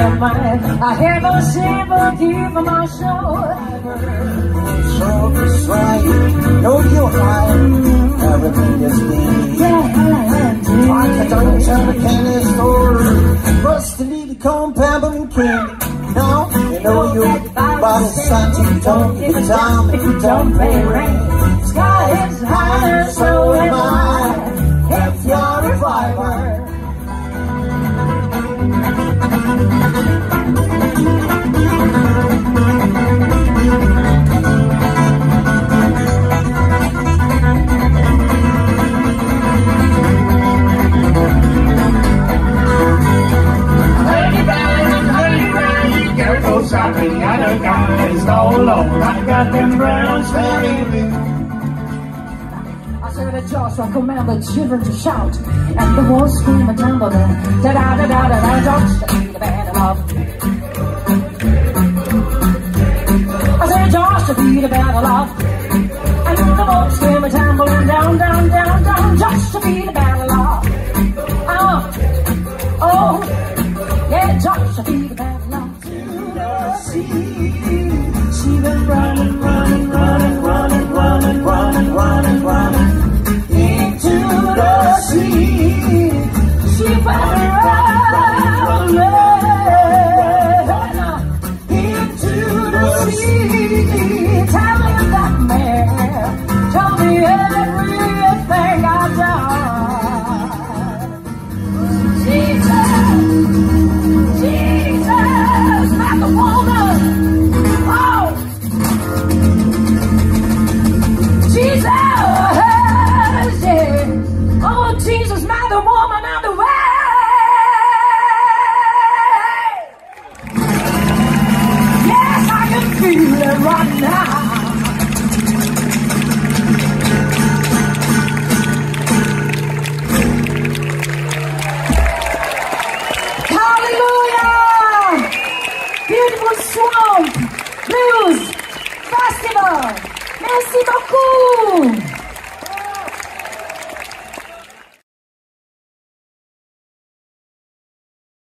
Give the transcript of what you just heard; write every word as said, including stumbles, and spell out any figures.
my mind. I have no sympathy for my soul. So persuaded, know you're high, everything is me. Yeah, I can don't tell the candy store, bust the lead cone, pebble and candy. No, you know you're by the sun till you don't give a time, if you don't pay rent. sky is higher, so am I. If you're a driver. Shopping at a guy's all alone. I got them brown sweating. I said to Joshua, command the children to shout, and the wolves scream and tremble. Da da da da da da. Joshua, be the bad love. I said, Joshua, be the bad love. And the wolves scream and tremble. Down, down, down, down. Joshua, be the bad love. Oh, oh, yeah, Joshua, be the bad love. She been running, running, running, running, running, running, running, running into the sea. She went running into the sea. Tell me that man, tell me everything I've done. Jesus, Jesus, not the woman. Oh, Jesus, yeah. Oh, Jesus, not the woman on the way. Yes, I can feel it right now. Hallelujah! Beautiful Swamp Blues Festival. Merci beaucoup.